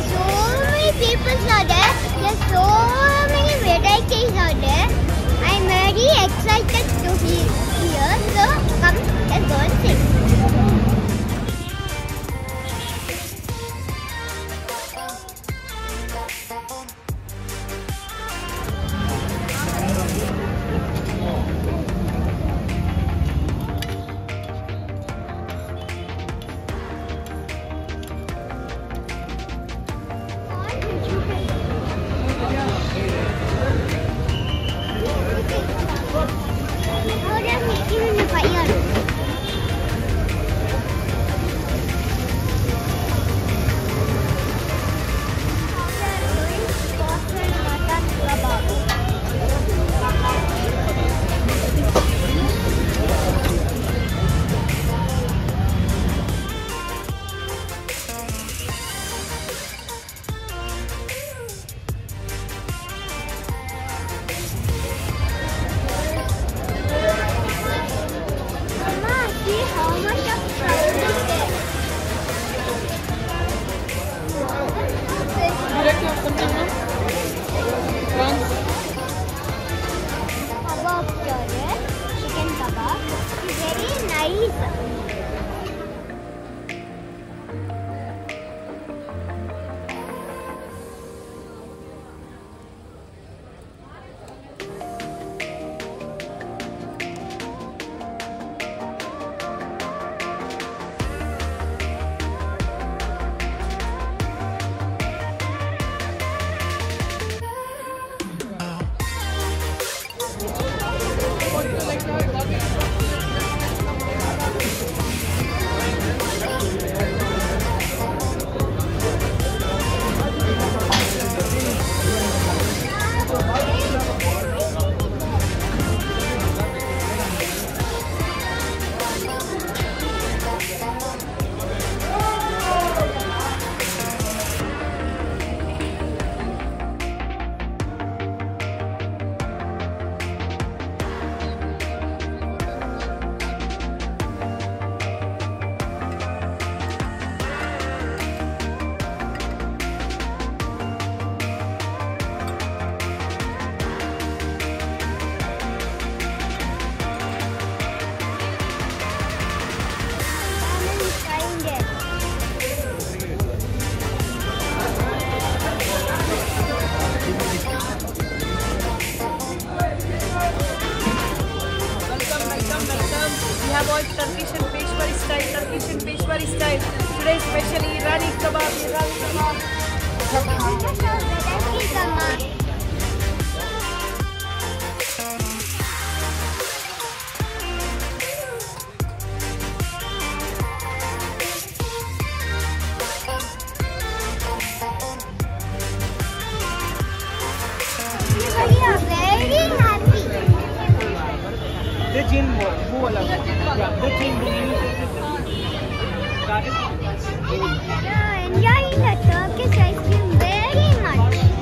so many people are there. There's so many varieties out there. I'm very excited to hear. So come, let's go and see. Chicken kebab is very nice. We have all Turkish and Peshwari style. Today especially Irani kebab. Everybody are very happy. Enjoying the Turkish ice cream very much.